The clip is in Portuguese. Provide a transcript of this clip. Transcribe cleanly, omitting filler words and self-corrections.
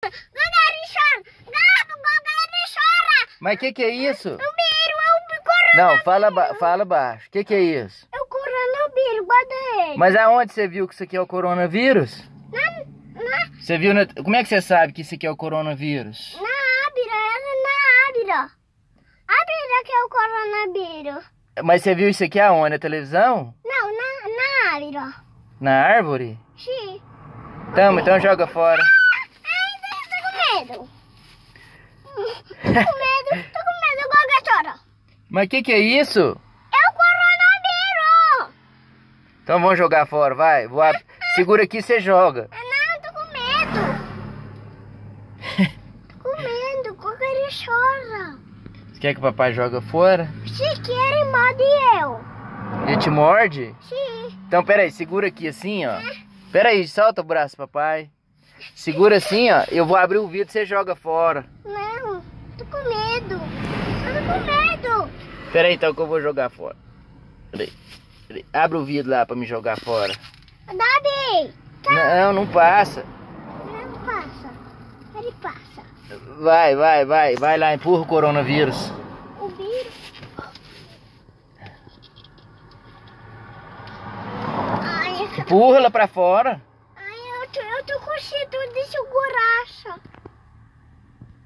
Mas que é isso? O vírus é o coronavírus. Não, fala baixo. Que é isso? É o coronavírus, guarda ele. Mas aonde você viu que isso aqui é o coronavírus? Você viu Como é que você sabe que isso aqui é o coronavírus? Na Ábira. Ábira que é o coronavírus. Mas você viu isso aqui aonde? Na televisão? Não, na Ábira. Na árvore? Sim. Então joga fora. Ai, tô com medo. Tô com medo, igual a chora. Mas que é isso? É o coronavírus. Então vamos jogar fora, vai. Segura aqui e você joga. Não, tô com medo. Tô com medo, porque ele chora. Você quer que o papai joga fora? Se quer, ele morde eu. Ele te morde? Sim. Então peraí, segura aqui assim, ó. Peraí, solta o braço, papai. Segura assim, ó. Eu vou abrir o vidro e você joga fora. Não, tô com medo. Eu tô com medo. Peraí então que eu vou jogar fora. Peraí. Abre o vidro lá pra me jogar fora. Davi. Não passa. Não passa. Ele passa. Vai lá, empurra o coronavírus. O vírus. Ai, Empurra lá pra fora. eu tô com medo de segurança.